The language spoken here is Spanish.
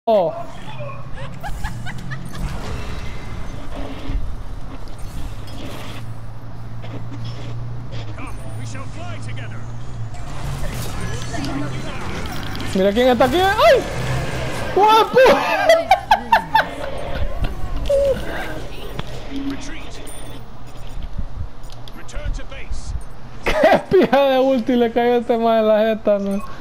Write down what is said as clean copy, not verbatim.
Oh. Mira quién está aquí. ¡Ay! ¡Guapo! ¡Qué pija de ulti le cayó a este man en la jeta, ¿no?